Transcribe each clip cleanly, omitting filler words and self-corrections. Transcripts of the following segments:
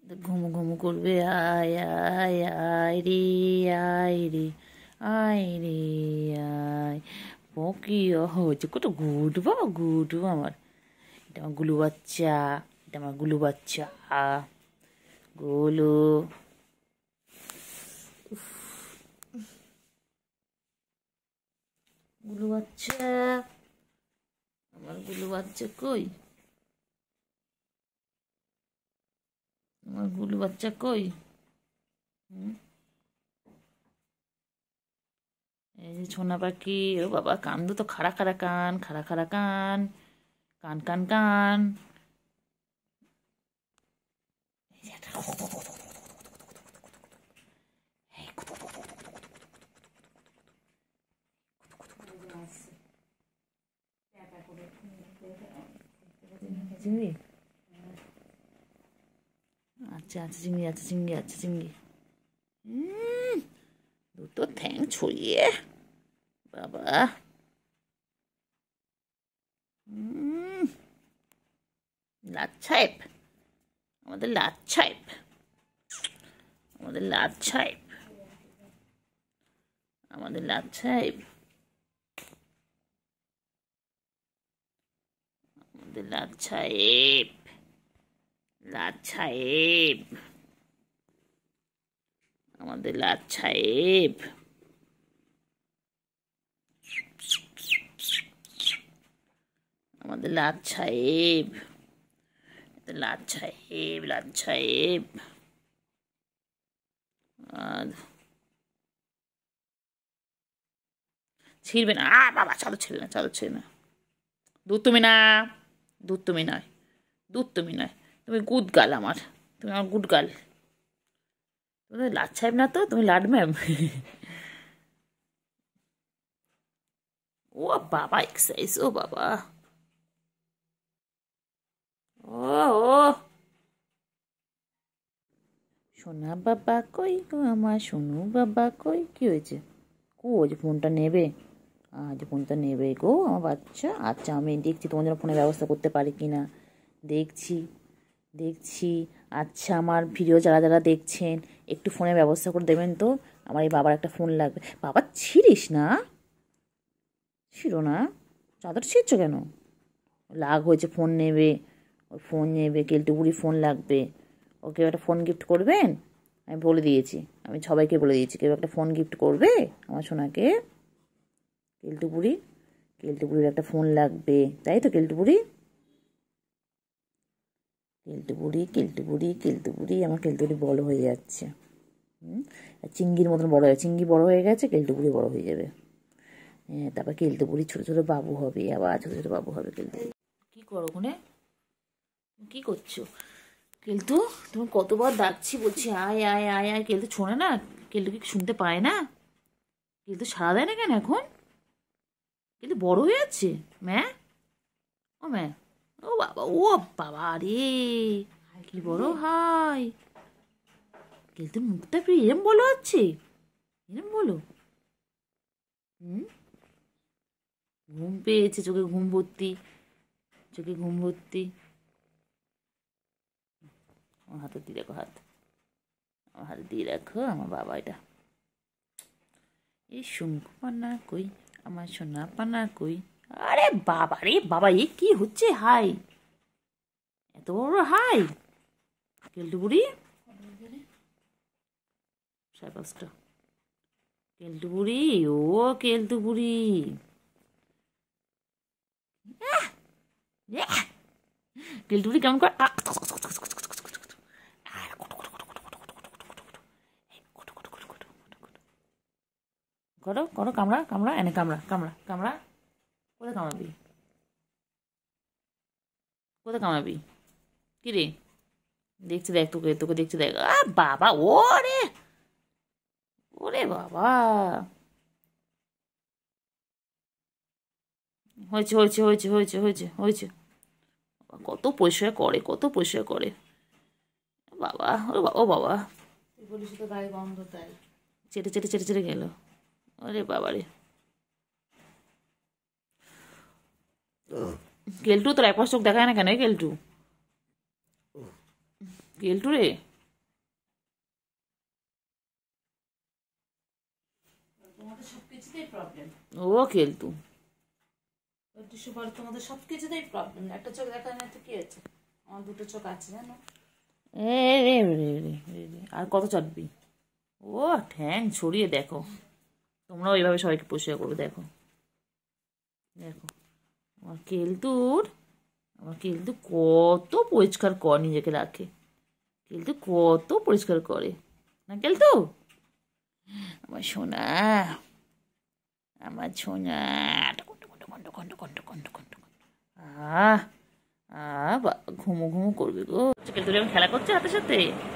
ঘুমু ঘুমু করবে। আয় আয় আয় রে, আয় রে, আয় রে, আয়। পকি হচ্ছে কত গুড বাবা, গুড আমার। এটা আমার গুলু বাচ্চা, এটা আমার গুলু বাচ্চা, গুলু। গুলু বাচ্চা, আমার গুলু বাচ্চা কই? আমার গুলু বাচ্চা কই? এই যে ছোনা পাখি, ও বাবা কান দুটো খাড়া খাড়া কান, খাড়া খাড়া কান, কান কান কান। চিংড়ি, আচ্ছা আচ্ছা, চিংড়ি আছে, চিংড়ি আছে, চিংড়ি। দুটো ঠ্যাং ছড়িয়ে বাবা। লাচ্ছাইপ, আমাদের লাচ্ছাইপ, আমাদের লাচ্ছাইপ, আমাদের লাচ্ছাইপ, আমাদের লাচ্ছাইপ, লাচ্ছাইপ, আমাদের লাচ্ছাইপ, আমাদের লাচ্ছাইপ, লাচ্ছাইপ, লাচ্ছাইপ। ছিড়বে না বাবা, চাদর ছিড়বে না, চাদর ছিড়বে না। দুধ তুমি না, দুধ তুমি নয়, দুধ তুমি নয়, তুমি গুড গাল আমার, তুমি আমার গুড গাল। তুমি লাট সাহেব না তো, তুমি লাড ম্যাম। ও বাবা এক্সারসাইজ, ও বাবা, ও ও সোনা বাবা কই গো আমার, সোনু বাবা কই? কি হয়েছে? যে ফোনটা নেবে, আজ ফোনটা নেবে গো আমার বাচ্চা। আচ্ছা আমি দেখছি তোমার জন্য ফোনের ব্যবস্থা করতে পারি কি না, দেখছি দেখছি। আচ্ছা আমার ভিডিও যারা যারা দেখছেন একটু ফোনের ব্যবস্থা করে দেবেন তো, আমার এই বাবার একটা ফোন লাগবে। বাবা ছিড়িস না, ছিড়ো না, চাদর ছিঁড়ছো কেন? লাগ হয়েছে, ফোন নেবে, ওই ফোন নেবে, কেলটুপুরি ফোন লাগবে। ওকে একটা ফোন গিফট করবেন, আমি বলে দিয়েছি, আমি সবাইকে বলে দিয়েছি কেউ একটা ফোন গিফট করবে আমার সোনাকে। কেলটুপুরি, কেলটুপুরির একটা ফোন লাগবে, তাই তো কেলটুপুরি? কেলটুপুরি, কেলটুপুরি, কেলটুপুরি, আমার কেলটুপুরি বড় হয়ে যাচ্ছে। চিংড়ির মতন বড় হয়ে, চিংড়ি বড় হয়ে গেছে, কেলটুপুরি বড় হয়ে যাবে। হ্যাঁ, তারপর কেলটুপুরি ছোটো ছোটো বাবু হবে, আবার ছোটো ছোটো বাবু হবে কেলটুপুরি। কী করো ওখানে, কী করছো? কেলটু তুমি কতবার ডাকছি, বলছি আয় আয় আয় আয়, কেলটু শোনে না? কেলটু কি শুনতে পায় না? কেলটু সাড়া দেয় না কেন এখন? কেলটু বড় হয়ে যাচ্ছে ম্যা, ও ম্যা, ও বাবা, ও বাবা রে, কি বড় হাই। কেলটুর মুখটা একটু এরম বলো হচ্ছে, এরম বলো। ঘুম পেয়েছে, চোখে ঘুম ভর্তি, চোখে ঘুম ভর্তি। আমার হাতে দিয়ে রাখো, হাত আমার হাতে দিয়ে রাখো, আমার বাবা এটা। এই শঙ্কু পানা কই, আমার সোনা পানা কই? আরে বাবা রে বাবা, এ কি হচ্ছে? হাই, এত বড় হাই কেলটু বুড়ি। 5:30। কেলটু বুড়ি, ও কেলটু বুড়ি, কেলটু বুড়ি কেমন করে করো করো, কামড়া কামড়া, এনে কামড়া কামড়া কামড়া। কোথায় কামড়াবি, কোথায় কামড়াবি? কি রে, দেখছি দেখ, তোকে তোকে দেখছি দেখ। বাবা, ওরে ওরে বাবা, হয়েছে হয়েছে হয়েছে হয়েছে হয়েছে হয়েছে। কত পরিষ্কার করে, কত পরিষ্কার করে বাবা, ও বাবা, ও বাবা, বলিস তো গায়ে গন্ধ, তাই চেটে চেটে চেটে চেটে গেল। ওরে বাবা রে, কেলটু তোর একবার চোখ দেখায় না কেন? কেলটু, কেলটু রে, কিছুতেই প্রবলেম। ও কেলতু টিস্যু পরে তোমাদের সব কিছুতেই প্রবলেম। একটা চোখ দেখা না তো কি হয়েছে? আমার দুটো চোখ আছে জানো। আর কত চাটবি? ও ঠ্যাং ছড়িয়ে দেখো। তোমরাও এইভাবে সবাইকে পরিষ্কার করবে। দেখো দেখো আমার কেলতু কত পরিষ্কার কর, নিজেকে রাখে। কেলতু কত পরিষ্কার করে না কেলতু? আমার সোনা, আমার সোনা। ঘুমো ঘুমো করবে গো। কেলতুরি আমি খেলা করছে হাতের সাথে।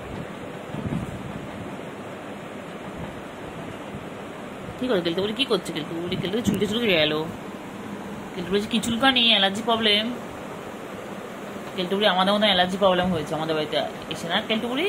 কি করে কেলতুরি? কি করছে কেলতুরি? কেলতুরি চুলকে চুলকে গেল। কেলতুরি কি চুলকানি? Allergy problem? কেলতুরি আমাদের মতো অ্যালার্জি প্রবলেম হয়েছে আমাদের বাড়িতে এসে না কেলতুরি?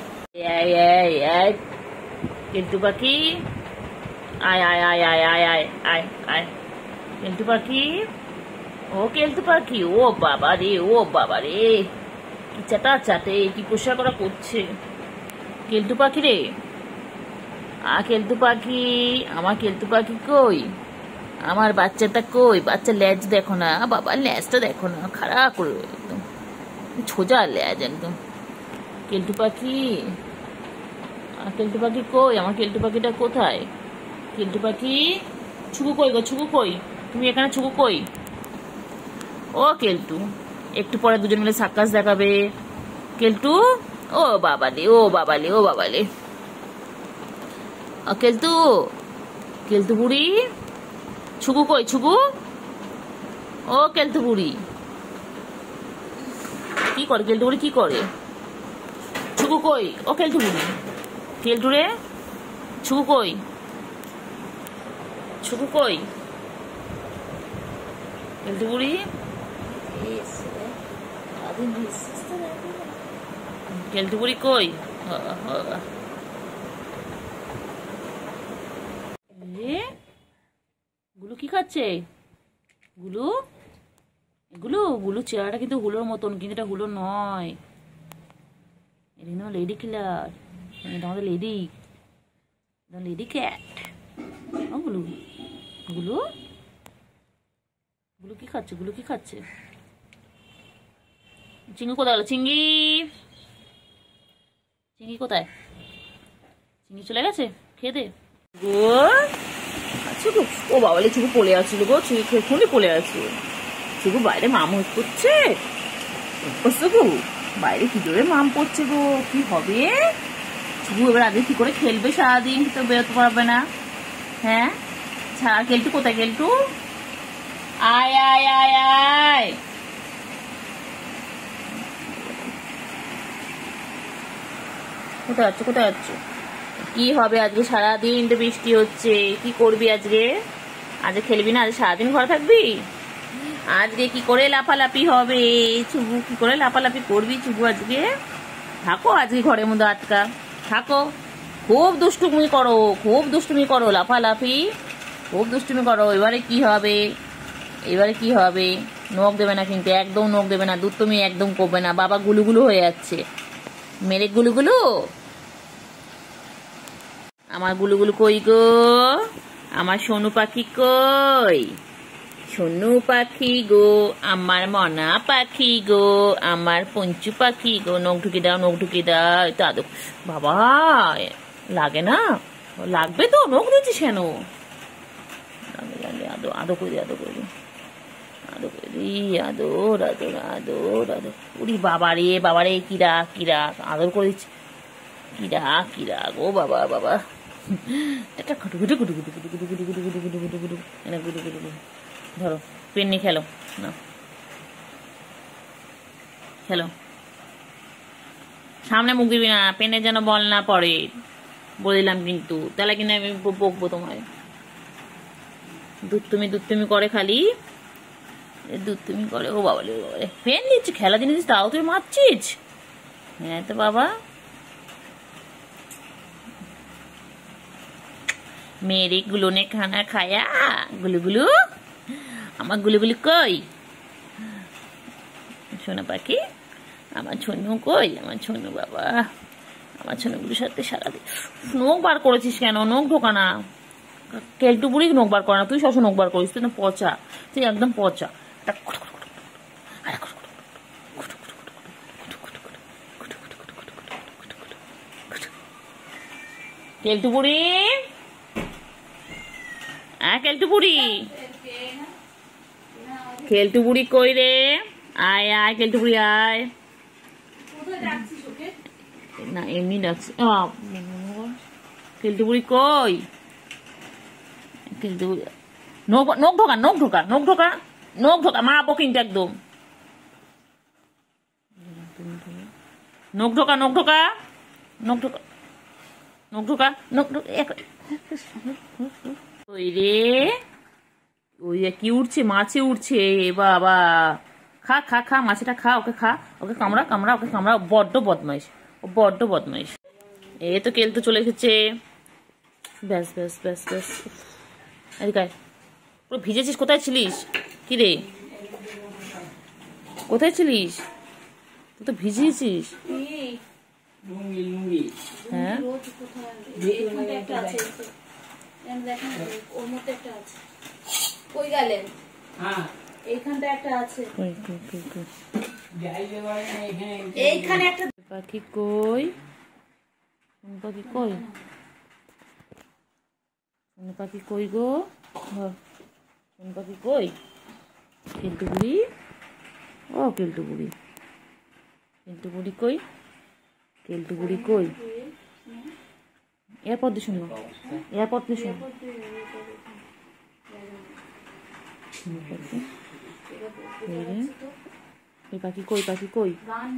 কেলটু পাখি আয় আয় আয় আয় আয় আয় আয় আয়। কেলটু পাখি, ও কেলটু পাখি, ও বাবা রে, ও বাবা রে, কি চাটা চাটে, কি পোষা করা করছে কেলটু পাখি রে। কেলটু পাখি, আমার কেলটু পাখি কই? আমার বাচ্চাটা কই? বাচ্চা ল্যাজ দেখো না বাবা, ল্যাজটা দেখো না, খারাপ করে একদম সোজা ল্যাজ একদম। কেলটু পাখি, কেলটু পাখি কই? আমার কেলটু পাখিটা কোথায়? কেলটু পাখি, ছুকু কই গো? ছুকু কই? তুমি এখানে ছুকু কই? ও কেলটু, একটু পরে দুজন মিলে সার্কাস দেখাবে। কেলটু, ও বাবালে, ও বাবালে, ও বাবালে। কেলটু, কেলটু বুড়ি, ছুকু কই? ছুকু, ও কেলটু বুড়ি কি করে? কেলটু বুড়ি কি করে? ছুকু কই? ও কেলটু বুড়ি, কেলটু রে, ছুকু কই? ছুকু কই? কেলটু বুড়ি, কেলটু বুড়ি কই? গুলু কি খাচ্ছে? গুলু, গুলু, গুলু চেহারাটা কিন্তু হুলোর মতন, কিন্তু এটা হুলো নয়। এটা কিন্তু লেডি কিলার, এটা আমাদের লেডি, লেডি ক্যাট। ও গুলু, গুলু, গুলু কি খাচ্ছে? গুলু কি খাচ্ছে? চিঙ্গি কোথায় গেল? চিঙ্গি, চিঙ্গি কোথায়? চিঙ্গি চলে গেছে খেতে গো। আচ্ছা গো, ও বাবালে চুকু পড়ে আসছিল গো, চুকুনি পড়ে আসছিল। চুকু বাইরে মাম করছে গো, বাইরে কি জোরে মাম পড়ছে গো, কি হবে? চুকু এবার আগে কি করে খেলবে সারাদিন? তো বেরোতে পারবে না। হ্যাঁ ছাড়া। কেলটু কোথায়? কেলটু আয় আয় আয় আয়। কোথায় যাচ্ছ? কোথায় যাচ্ছ? কি হবে আজকে? সারাদিন তো বৃষ্টি হচ্ছে, কি করবি আজকে? আজকে খেলবি না? আজ সারাদিন ঘরে থাকবি? আজকে কি করে লাফালাফি হবে? চুবু কি করে লাফালাফি করবি চুবু আজকে? থাকো আজকে ঘরের মধ্যে আটকা থাকো। খুব দুষ্টুমি করো, খুব দুষ্টুমি করো, লাফালাফি খুব দুষ্টুমি করো। এবারে কি হবে? এবারে কি হবে? নখ দেবে না কিন্তু, একদম নখ দেবে না, দুষ্টুমি একদম করবে না। বাবা গুলুগুলু হয়ে যাচ্ছে, মেরে গুলুগুলু। আমার গুলুগুলু কই গো? আমার সোনু পাখি কই? সোনু পাখি গো, আমার মনা পাখি গো, আমার পঞ্চু পাখি গো। নখ ঢুকে দাও, নখ ঢুকে দাও। তো আদো বাবা, লাগে না? লাগবে তো, নখ দিচ্ছিস কেন? আদো আদো করে দি, আদো করে দি, আদো করে দি, আদর আদর আদর আদর। উরি বাবারে বাবারে, কিরা কিরা আদর করে দিচ্ছি, কিরা কিরা গো বাবা বাবা। একটা গুটু গুটু গুটু গুটু গুটু গুটু গুটু গুটু গুটু গুটু গুটু গুটু এনে গুটু গুটু গুটু। ধরো পেন নিয়ে খেলো না, খেলো। সামনে মুখ দিবি না, পেনের যেন বল না পড়ে, বলে দিলাম কিন্তু, তাহলে কিনা আমি বকবো তোমায়। দুধ তুমি করে খালি, দুধ তুমি করে। ও বাবা রে, ও বাবা, পেন নিচ্ছি, খেলা জিনিস তাও তুই মারছিস? হ্যাঁ তো বাবা, मेरे गुलू ने खाना खाया। गुलू गुलू, আমার গুলুগুলু কই? সোনা পাখি, আমার ছনু কই? আমার ছনু বাবা, আমার ছনুগুলোর সাথে সারাদিন। নখ বার করেছিস কেন? নখ ঢোকা না, কেলটু বুড়ি নখ বার করে না, তুই সবসময় নখ বার করিস, তুই না পচা, তুই একদম পচা। কেলটু বুড়ি, কেলটু বুড়ি, কেলটু বুড়ি কই রে? আয় আয় কেলটু বুড়ি আয়। না এমনি ডাকছি। কেলটু বুড়ি কই? কেলটু বুড়ি নখ ঢোকা, নখ ঢোকা, নখ ঢোকা, নখ ঢোকা, মারাবো কিন্তু একদম। নখ ঢোকা, নখ ঢোকা, নখ ঢোকা, নখ ঢোকা, নখ ঢোকা। ওই রে, ওই কি উঠছে? মাছে উঠছে বাবা। খা খা খা, মাছটা খা, ওকে খা, ওকে কামড়া কামড়া, ওকে কামড়া। বড্ড বদমাইশ, ও বড্ড বদমাইশ। এই তো কেলটু চলে এসেছে। ব্যাস ব্যাস ব্যাস ব্যাস। এদিকে পুরো ভিজেছিস, কোথায় ছিলিস? কি রে, কোথায় ছিলিস? তুই তো ভিজিয়েছিস। হ্যাঁ পাখি কই? পাখি কই? পাখি কই গো? পাখি কই? কেলটু বুড়ি, ও কেলটু বুড়ি, কেলটু বুড়ি কই? কেলটু বুড়ি কই? এরপর দিয়ে শুনবো, এরপর দিয়ে শুনবো। পাখি কই? পাখি কই?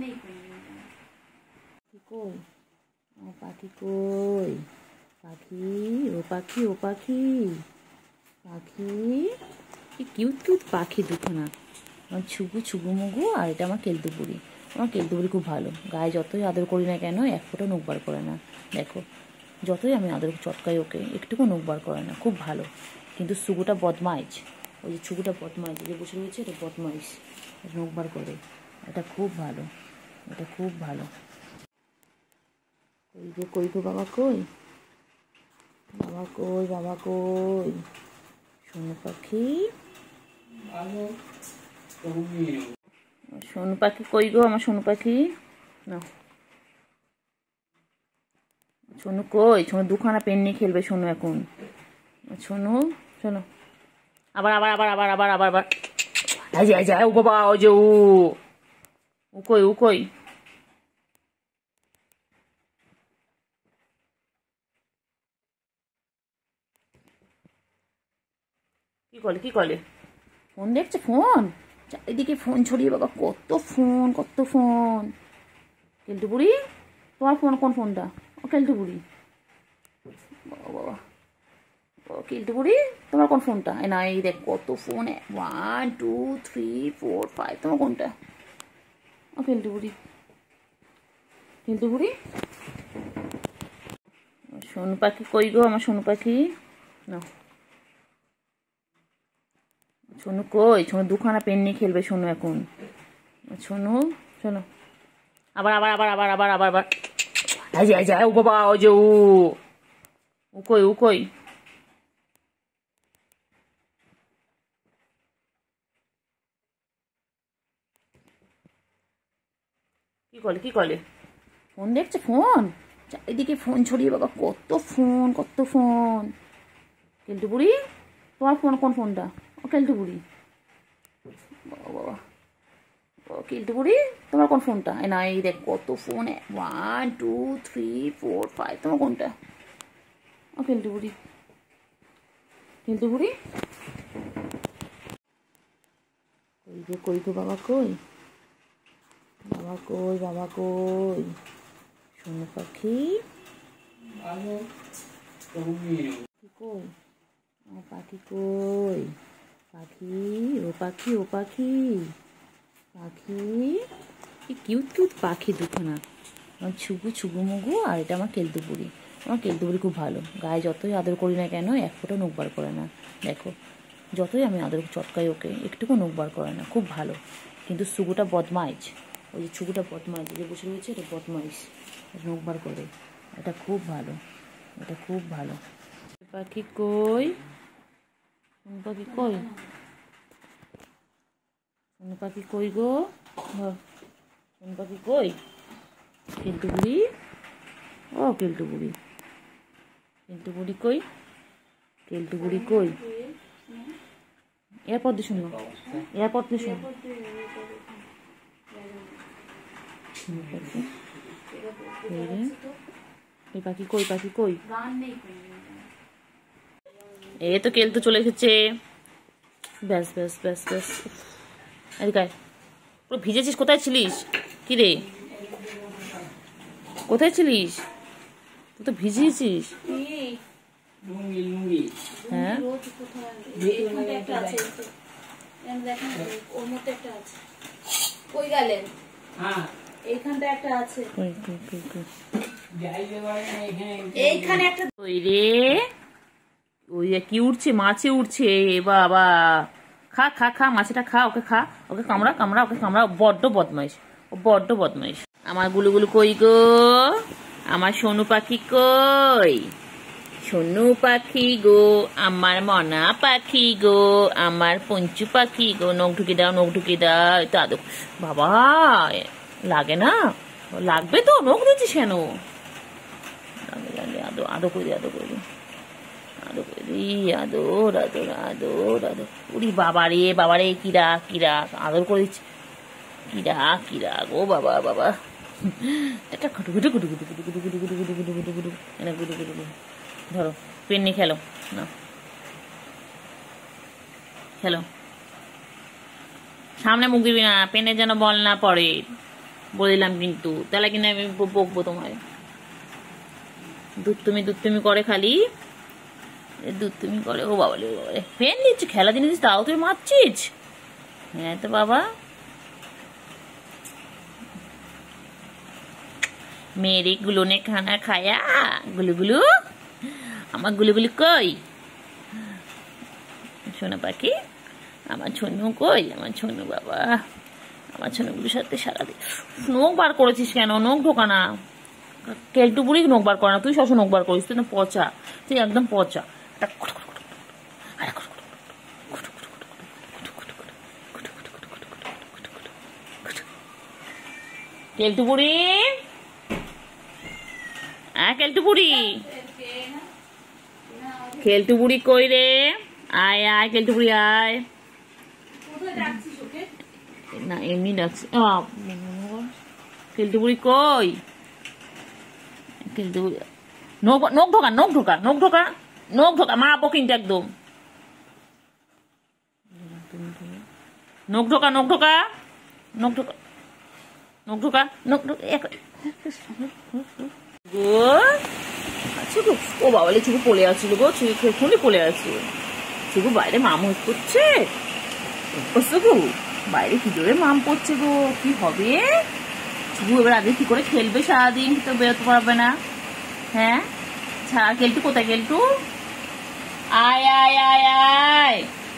কই? পাখি কই? পাখি, ও পাখি, ও পাখি, পাখি, কি কিউট কিউট পাখি দুখানা। আমার ছুগু ছুগু মুগু, আর এটা আমার কেলটু বুড়ি। আমার কেলটু বুড়ি খুব ভালো, গায়ে যতই আদর করি না কেন এক ফোঁটা নখ বার করে না। দেখো যতই আমি আদর চটকাই ওকে, একটুকু নখ বার করে না, খুব ভালো। কিন্তু ছুগুটা বদমাইশ, ওই যে ছুগুটা বদমাইশ, যে বসে রয়েছে এটা বদমাইশ, নখ বার করে। এটা খুব ভালো, এটা খুব ভালো। কই গো, কই গো বাবা কই? বাবা কই? বাবা কই? সোনু পাখি, সোনু পাখি কই গো? আমার সোনু পাখি না, সোনু কই? সোনু দুখানা পেন নিয়ে খেলবে সোনু এখন। সোনু শোনো, আবার আবার আবার আবার আবার আবার আবার। ও বাবা, ও যে ও কই? ও কই? কি করলে? কি করলে? ফোন দেখছে? ফোন চারিদিকে ফোন ছড়িয়ে বাবা, কত ফোন, কত ফোন। কেলটু বুড়ি, তোমার ফোন কোন ফোনটা? ও কেলটু বুড়ি, বাবা, ও কেলটু বুড়ি, তোমার কোন ফোনটা? না এই দেখ কত ফোন, 1 2 3 4 5, তোমার কোনটা? ও কেলটু বুড়ি, কেলটু বুড়ি। সোনু পাখি কই গো? আমার সোনু পাখি না, সোনু কই? সোনু দুখানা পেন নিয়ে খেলবে সোনু এখন। সোনু শোনো, আবার আবার আবার আবার আবার আবার আবার। ও বাবা, ও যে ও কই? ও কই? কি করলে? কি করলে? ফোন দেখছে? ফোন চারিদিকে ফোন ছড়িয়ে বাবা, কত ফোন, কত ফোন। কেলটু বুড়ি, তোমার ফোন কোন ফোনটা? ও কেলটু বুড়ি, বাবা, ও কেলটু বুড়ি, তোমার কোন ফোনটা? না এই দেখ কত ফোন, 1 2 3 4 5, তোমার কোনটা? ও কেলটু বুড়ি, কেলটু বুড়ি। কই গো, কই গো বাবা কই? বাবা কই? বাবা কই? সোনু পাখি কই? আমার পাখি কই? পাখি, ও পাখি, ও পাখি, পাখি, কি কিউট কিউট পাখি দুখানা। আমার ছুগু ছুগু মুগু, আর এটা আমার কেলটু বুড়ি। আমার কেলটু বুড়ি খুব ভালো, গায়ে যতই আদর করি না কেন এক ফোঁটা নখ বার করে না। দেখো যতই আমি আদর চটকাই ওকে, একটুকু নখ বার করে না, খুব ভালো। কিন্তু ছুগুটা বদমাইশ, ওই যে ছুগুটা বদমাইশ, যে বসে রয়েছে এটা বদমাইশ, নখ বার করে। এটা খুব ভালো, এটা খুব ভালো। পাখি কই? সোনু পাখি কই? সোনু পাখি কই গো? সোনু পাখি কই? কেলটু বুড়ি, ও কেলটু বুড়ি, কেলটু বুড়ি কই? কেলটু বুড়ি কই? এরপর দিয়ে শুনবো, এরপর দিয়ে শুনবো। পাখি কই? পাখি কই? এই তো কেলটু চলে এসেছে। ব্যাস ব্যাস ব্যাস ব্যাস। এদিকে পুরো ভিজেছিস। কোথায় ছিলিস? কি রে, কোথায় ছিলিস? তুই তো ভিজিয়েছিস। হ্যাঁ এইখানটা একটা আছে। এইখানে একটা ওই রে, ওই কি উঠছে? মাছে উঠছে বাবা। খা খা খা, মাছটা খা, ওকে খা, ওকে কামড়া কামড়া, ওকে কামড়া। বড্ড বদমাইশ, ও বড্ড বদমাইশ। আমার গুলুগুলু কই গো? আমার সোনু পাখি কই? সোনু পাখি গো, আমার মনা পাখি গো, আমার পঞ্চু পাখি গো। নখ ঢুকে দাও, নখ ঢুকে দাও। এটা আদো বাবা, লাগে না? লাগবে তো, নখ দিচ্ছিস কেন? আদো আদো করে দি, আদো করে দি, আদো করে দি, আদর আদর আদর আদর। উরি বাবারে বাবারে, কিরা কিরা আদর করে দিচ্ছি। কিরা কিরা গো বাবা বাবা। একটা গুটু গুটু গুটু গুটু গুটু গুটু গুটু গুটু গুটু গুটু গুটু এনে গুটু গুটু গুটু। ধরো পেন নিয়ে খেলো না, খেলো। সামনে মুখ দিবি না, পেনে যেন বল না পড়ে, বলে দিলাম কিন্তু। তাহলে কিনা আমি বকবো তোমায়। দুধ তুমি করে খালি, দুধ তুমি করে। ও বাবা রে বাবা, পেন দিচ্ছি, খেলা জিনিস তাও তুই মারছিস। হ্যাঁ তো বাবা, मेरे गुलू ने खाना खाया। गुलू गुलू, আমার গুলুগুলু কই? সোনা পাখি, আমার ছনু কই? আমার ছনু বাবা, আমার ছনুগুলোর সাথে সারাদিন। নখ বার করেছিস কেন? নখ ঢোকা না। কেলটু বুড়ি নখ বার করে না, তুই সবসময় নখ বার করিস। তুই না পচা, তুই একদম পচা। কেলটু বুড়ি, কেলটু বুড়ি, কেলটু বুড়ি কই রে? আয় আয় কেলটু বুড়ি আয়। না এমনি ডাকছি। কেলটু বুড়ি কই? কেলটু বুড়ি, নখ ঢোকা, নখ ঢোকা, নখ ঢোকা, নখ ঢোকা। মারাবো কিন্তু একদম। নখ ঢোকা, নখ ঢোকা, নখ ঢোকা, নখ ঢোকা, নখ ঢোকা। ও বাবালে চুকু পড়ে আসছিল গো, চুকু এখনই পড়ে আসছিল। চুকু বাইরে মাম করছে, চুকু বাইরে কি জোরে মাম পড়ছে গো। কি হবে চুকু এবার? আগে কি করে খেলবে সারাদিন? তো বেরোতে পারবে না। হ্যাঁ ছাড়া। কেলটু কোথায়? কেলটু আয় আয় আয় আয়।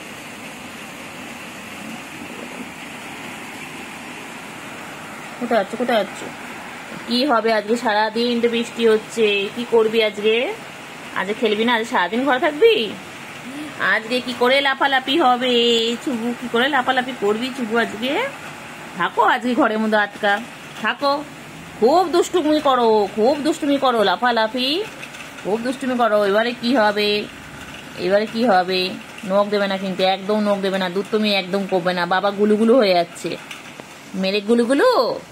কোথায় যাচ্ছ? কোথায় যাচ্ছ? কি হবে আজকে? সারাদিন তো বৃষ্টি হচ্ছে, কি করবি আজকে? আজকে খেলবি না? আজ সারাদিন ঘরে থাকবি? আজকে কি করে লাফালাফি হবে? চুবু কি করে লাফালাফি করবি চুবু আজকে? থাকো আজকে ঘরের মধ্যে আটকা থাকো। খুব দুষ্টুমি করো, খুব দুষ্টুমি করো, লাফালাফি খুব দুষ্টুমি করো। এবারে কি হবে? এবারে কি হবে? নখ দেবে না কিন্তু, একদম নখ দেবে না। দুধ তুমি একদম করবে না। বাবা গুলুগুলু হয়ে যাচ্ছে। মেরে গুলুগুলু।